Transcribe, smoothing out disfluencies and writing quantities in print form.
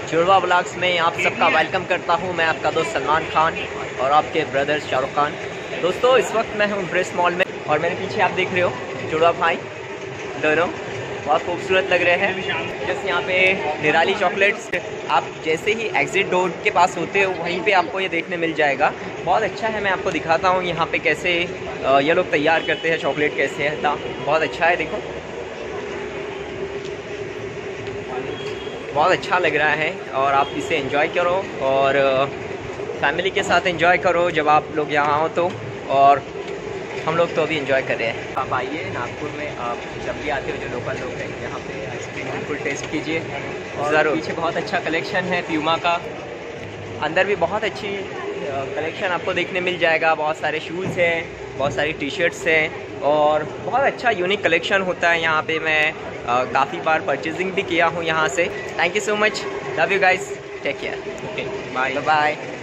जुड़वा ब्लॉग्स में आप सबका वेलकम करता हूं। मैं आपका दोस्त सलमान खान और आपके ब्रदर शाहरुख खान। दोस्तों इस वक्त मैं हूं प्रेस मॉल में और मेरे पीछे आप देख रहे हो जुड़वा भाई दोनों बहुत खूबसूरत लग रहे हैं। जैसे यहाँ पे निराली चॉकलेट्स, आप जैसे ही एग्ज़िट डोर के पास होते हो वहीं पे आपको ये देखने मिल जाएगा। बहुत अच्छा है, मैं आपको दिखाता हूँ यहाँ पे कैसे ये लोग तैयार करते हैं चॉकलेट, कैसे है था। बहुत अच्छा है, देखो बहुत अच्छा लग रहा है और आप इसे एंजॉय करो और फैमिली के साथ एंजॉय करो जब आप लोग यहाँ हो तो। और हम लोग तो अभी एंजॉय कर रहे हैं। आप आइए नागपुर में, आप जब भी आते हो जो लोकल लोग हैं यहाँ पे आइसक्रीम बिल्कुल टेस्ट कीजिए। और पीछे बहुत अच्छा कलेक्शन है प्यूमा का, अंदर भी बहुत अच्छी कलेक्शन आपको देखने मिल जाएगा। बहुत सारे शूज़ हैं, बहुत सारी टी शर्ट्स हैं और बहुत अच्छा यूनिक कलेक्शन होता है यहाँ पे। मैं काफ़ी बार परचेजिंग भी किया हूँ यहाँ से। Thank you so much, love you guys, take care, okay bye bye.